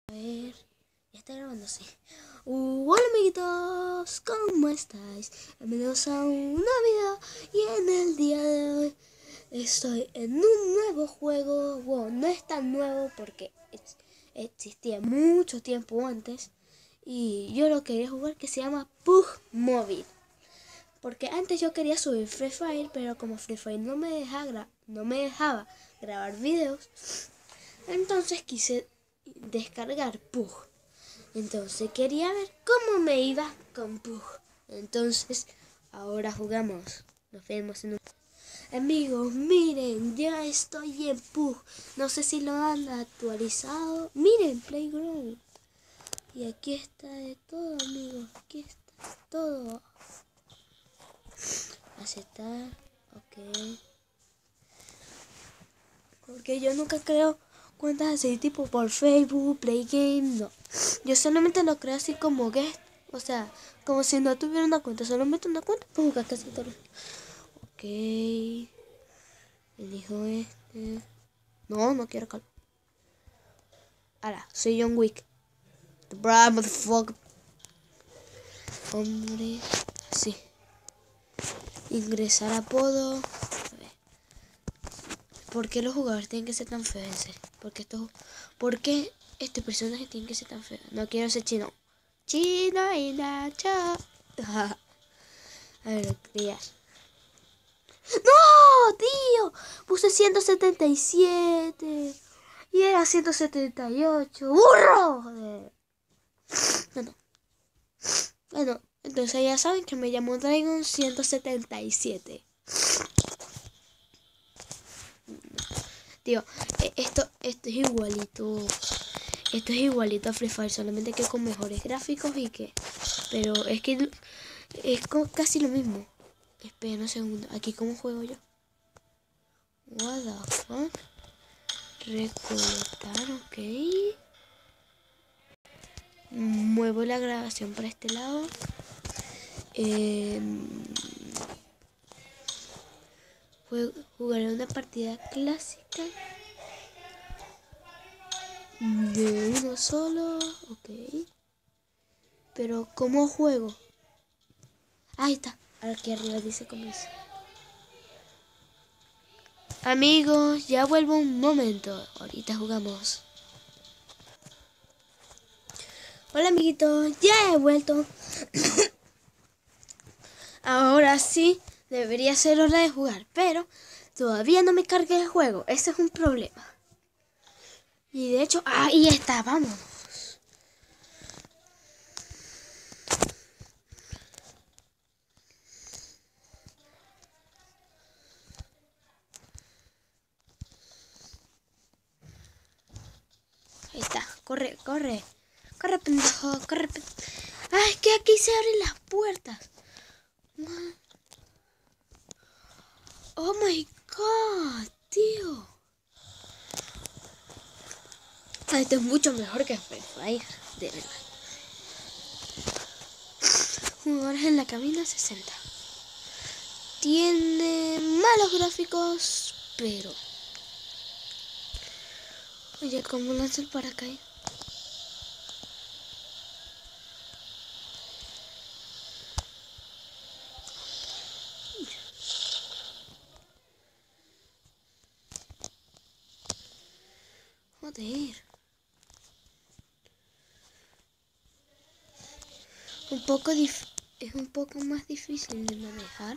A ver, ya está grabando, sí. Hola amiguitos, ¿cómo estáis? Bienvenidos a un nuevo video. Y en el día de hoy estoy en un nuevo juego. Bueno, no es tan nuevo porque existía mucho tiempo antes. Y yo lo quería jugar, que se llama PUBG Mobile. Porque antes yo quería subir Free Fire, pero como Free Fire no me dejaba grabar videos, entonces quise descargar PUBG. Entonces quería ver cómo me iba con PUBG. Entonces ahora jugamos. Nos vemos en un... Amigos, miren, ya estoy en PUBG. No sé si lo han actualizado. Miren, Playground. Y aquí está de todo, amigos. Aquí está todo. Aceptar. Ok. Porque yo nunca creo cuentas así tipo por Facebook, Play Game, no. Yo solamente lo creo así como guest. O sea, como si no tuviera una cuenta. Solamente una cuenta para jugar casi todo. Ok. Elijo este. No, no quiero calor. Ahora, soy John Wick. The bride motherfucker. Hombre. Sí. Ingresar apodo. A ver. ¿Por qué los jugadores tienen que ser tan feos? En serio? ¿Por qué estos personajes tienen que ser tan feos? No quiero ser chino. Chino y Nacho. A ver, crear. ¡No, tío! Puse 177. Y era 178. ¡Burro! Joder. Bueno, entonces ya saben que me llamo Dragon 177. Tío, esto es igualito. Esto es igualito a Free Fire, solamente que con mejores gráficos y que... Pero es que es casi lo mismo. Espera un segundo. ¿Aquí cómo juego yo? What the fuck? Recortar, ok. Muevo la grabación para este lado. Jugaré una partida clásica. De uno solo, ok. Pero ¿cómo juego? Ahí está. Aquí arriba dice comienzo. Amigos, ya vuelvo un momento. Ahorita jugamos. Hola amiguitos, ya he vuelto. Ahora sí, debería ser hora de jugar, pero todavía no me cargué el juego. Ese es un problema. Y de hecho, ahí está, vamos. Ahí está, corre, corre. Corre, pendejo, corre, pendejo. Ah, es que aquí se abren las puertas. Oh my god, tío. Esto es mucho mejor que Free Fire, de verdad. Jugadores en la cabina 60. Tiene malos gráficos, pero... Oye, ¿cómo lanza el paracaídas? Joder. Es un poco más difícil de manejar.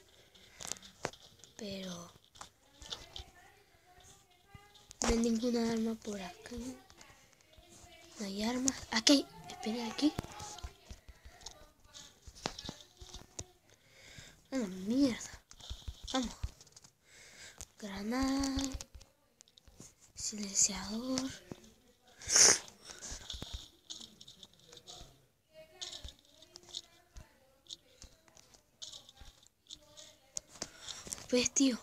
Pero... no hay ninguna arma por acá. No hay armas. Aquí hay. Espera, aquí. A la mierda. Vamos. Granada. Silenciador. Pues tío.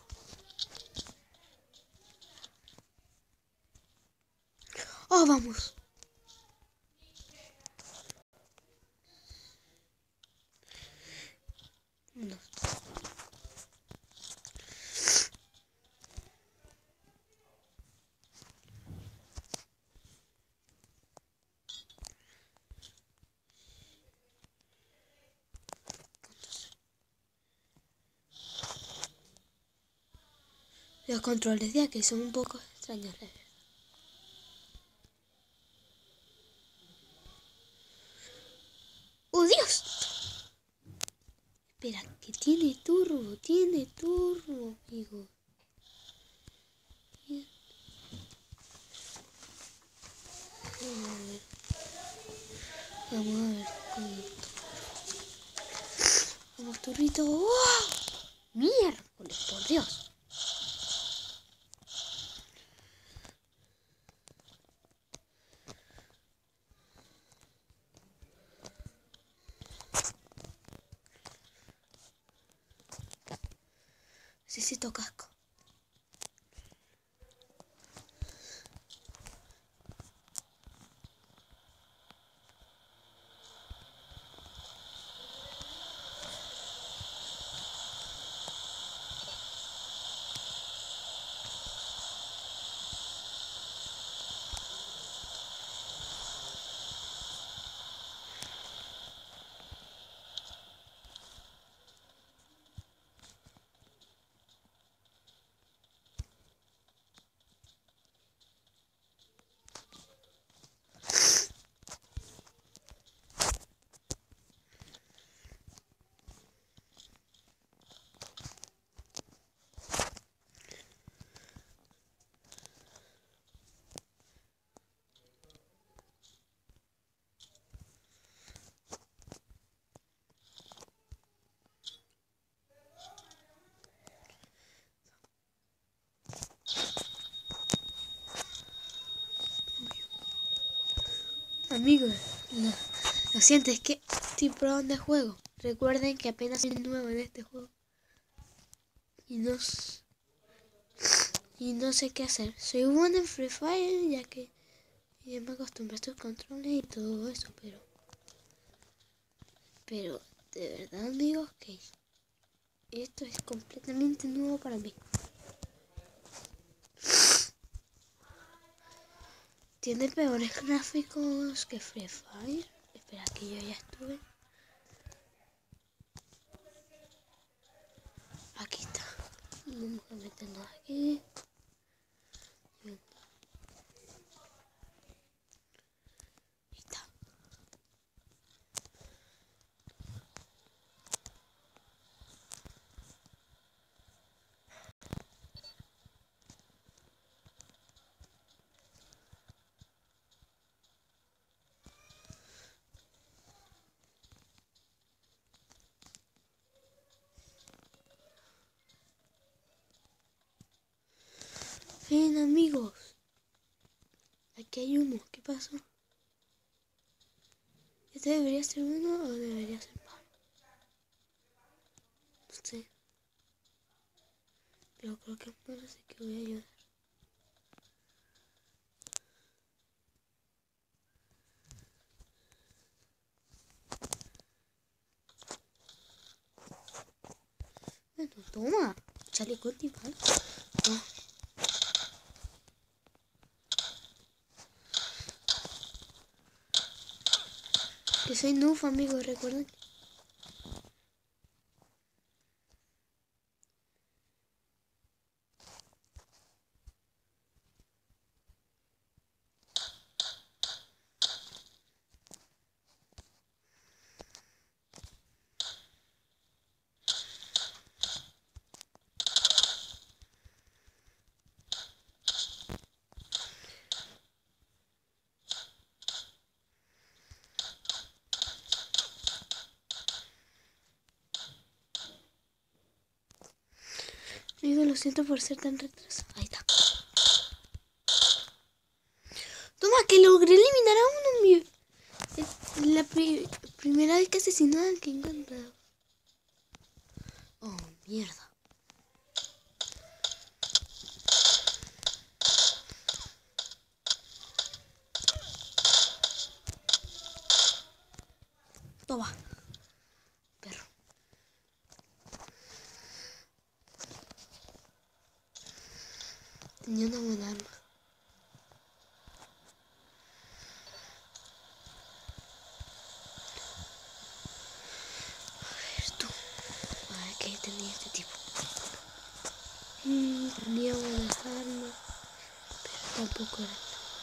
Oh, vamos. No. Los controles de aquí son un poco extraños, la verdad. ¡Oh, Dios! Espera, que tiene turbo, amigo. Bien. Vamos a ver con esto. Vamos, turbito. ¡Wow! Miércoles, por Dios. Necesito casco. Amigos, lo siento, es que estoy probando el juego. Recuerden que apenas soy nuevo en este juego. Y no sé qué hacer. Soy bueno en Free Fire, ya que ya me acostumbré a estos controles y todo eso, pero de verdad, amigos, que esto es completamente nuevo para mí. Tiene peores gráficos que Free Fire. Espera, que yo ya estuve. Aquí está. Vamos a meternos aquí. Ahí está. Bien, amigos. Aquí hay uno. ¿Qué pasó? ¿Este debería ser uno o debería ser malo? No sé. Pero creo que es malo, así que voy a ayudar. Bueno, toma. Chaleco antibalas. Ah. Que soy noob, amigos, recuerden. Amigos, lo siento por ser tan retrasado. Ahí está. Toma, que logré eliminar a uno, mío. Es la primera vez que asesinó a alguien encontrado. Oh, mierda. Toma. Perro. Tenía una buena arma. A ver tú. A ver qué tenía este tipo. Tenía buenas armas, pero tampoco era.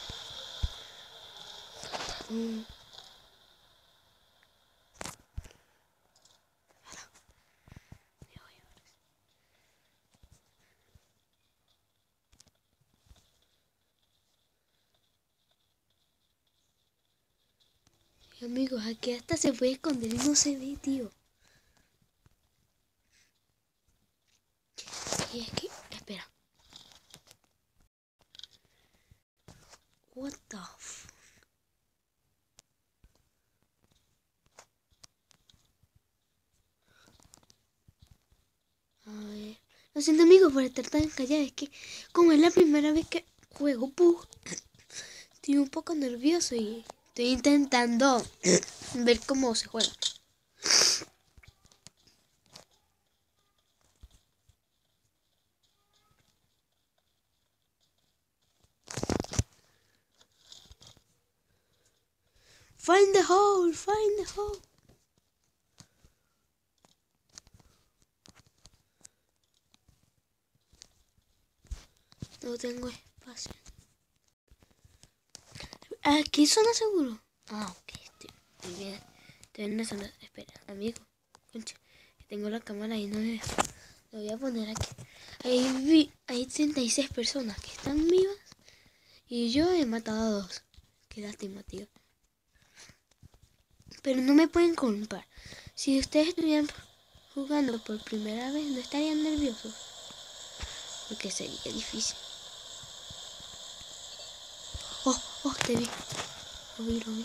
Amigos, aquí hasta se puede esconder y no se ve, tío. Y es que, espera. What the f... A ver. Lo siento, amigos, por estar tan callada. Es que, como es la primera vez que juego PUG, estoy un poco nervioso y estoy intentando ver cómo se juega. Find the hole, find the hole. No tengo espacio. ¿Aquí zona seguro? Ah, ok, estoy bien. Estoy en una zona. Espera, amigo. Concha, que tengo la cámara y no me dejo. Lo voy a poner aquí. Hay 36 personas que están vivas y yo he matado a 2. Qué lástima, tío. Pero no me pueden culpar. Si ustedes estuvieran jugando por primera vez, no estarían nerviosos. Porque sería difícil. Oh, te vi. Lo vi.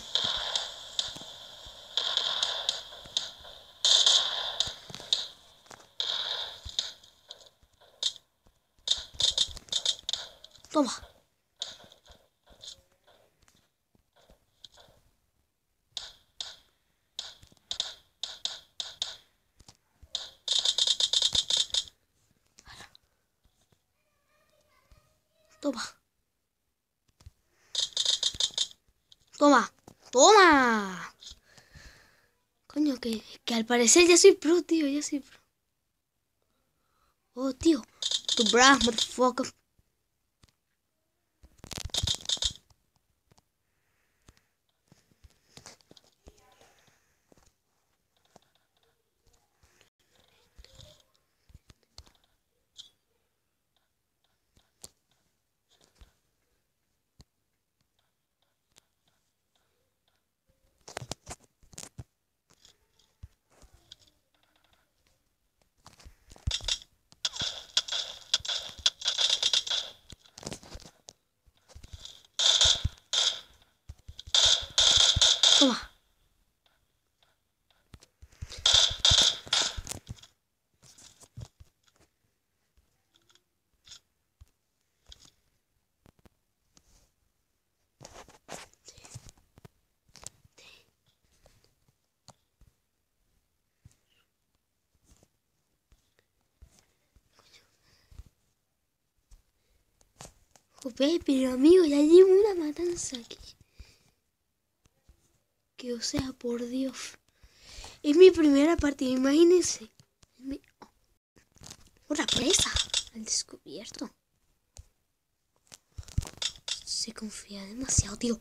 Toma. Toma. Toma. Toma. Coño, que al parecer ya soy pro, tío. Ya soy pro. Oh, tío. Tu brass, motherfucker. Toma. Joder, pero amigo, ya llevo una matanza aquí. Que o sea, por Dios. Es mi primera partida, imagínense. Una presa al descubierto. Se confía demasiado, tío.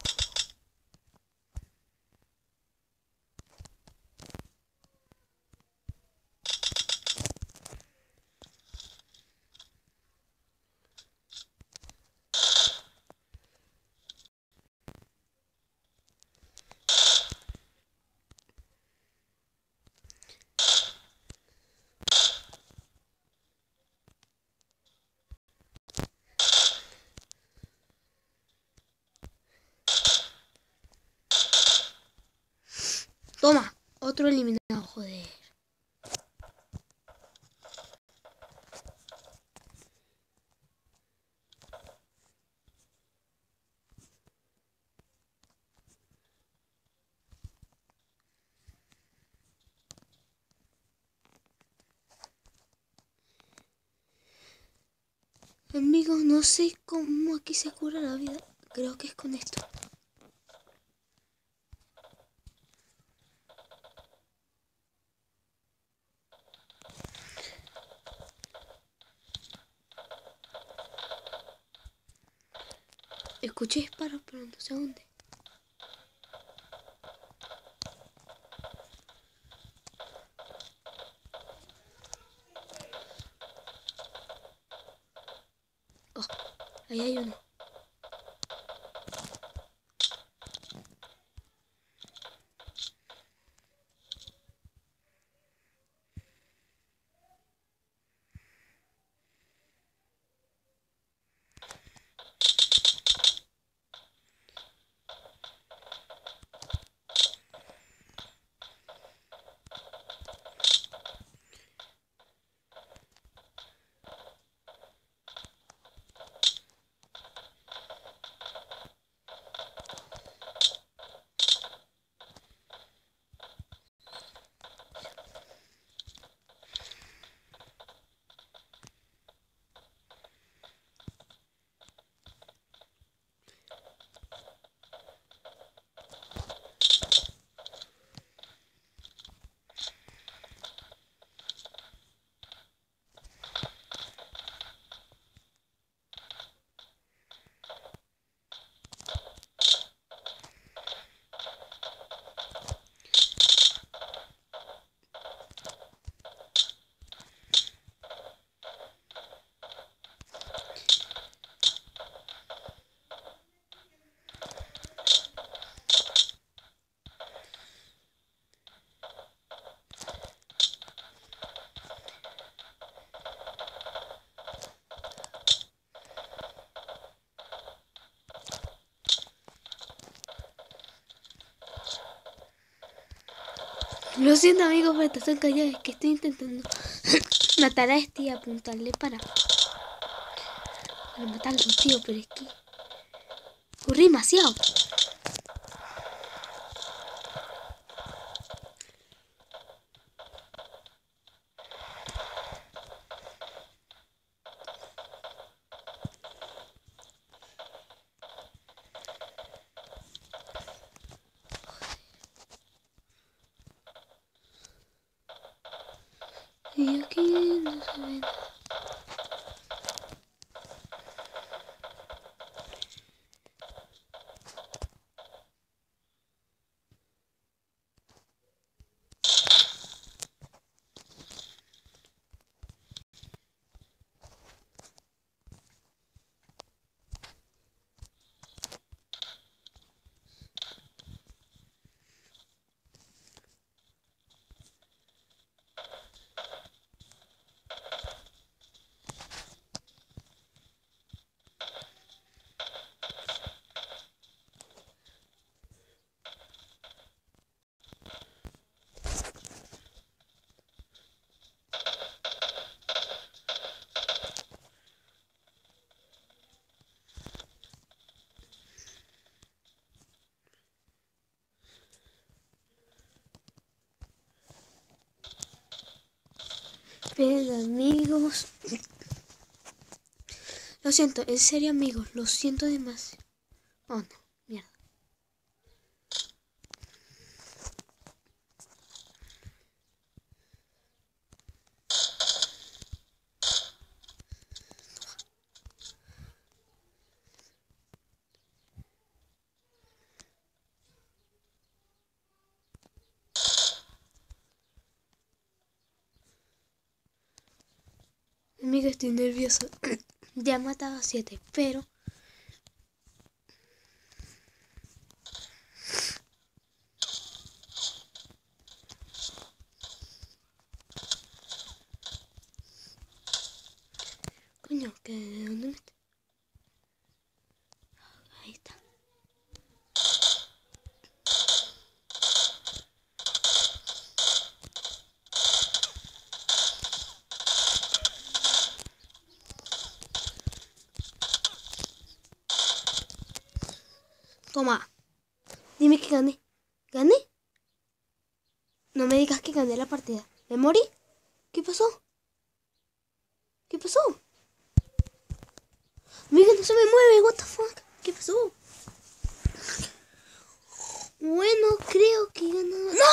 Toma, otro eliminado, joder. Amigos, no sé cómo aquí se cura la vida. Creo que es con esto. Escuché disparos, pero no sé dónde. Oh, ahí hay uno. Lo siento amigos, pero te están callados. Es que estoy intentando matar a este y apuntarle para matarlo, tío. Pero es que corrí demasiado. Y aquí no se ve nada. Pero amigos, lo siento, en serio amigos, lo siento demasiado. Oh no, mierda. Amigo, estoy nervioso. Ya he matado a 7, pero coño, que ¿de dónde me está? Ahí está. Toma. Dime que gané. ¿Gané? No me digas que gané la partida. ¿Me morí? ¿Qué pasó? ¿Qué pasó? Amiga, no se me mueve. What the fuck? ¿Qué pasó? Bueno, creo que ganó. ¡No!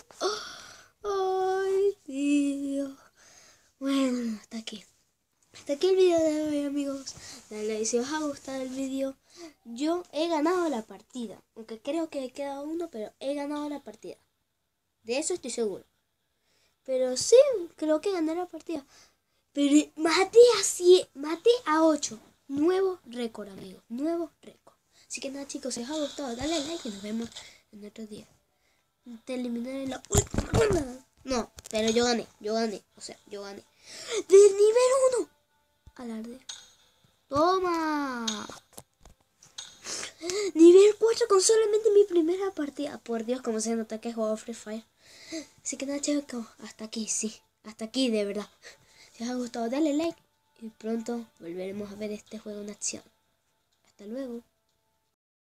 Ay, tío. Bueno, hasta aquí. Hasta aquí dale like si os ha gustado el vídeo. Yo he ganado la partida, aunque creo que queda uno, pero he ganado la partida. De eso estoy seguro. Pero sí, creo que gané la partida. Pero maté a 8. Nuevo récord, amigos. Nuevo récord. Así que nada, chicos, si os ha gustado, dale like y nos vemos en otro día. Te eliminé en la última ronda. No, pero yo gané. O sea, yo gané. ¡De nivel 1! Alarde. ¡Toma! Nivel 4 con solamente mi primera partida. Por Dios, como se nota que he jugado Free Fire. Así que nada, chicos, hasta aquí, sí. Hasta aquí, de verdad. Si os ha gustado, dale like. Y pronto volveremos a ver este juego en acción. Hasta luego.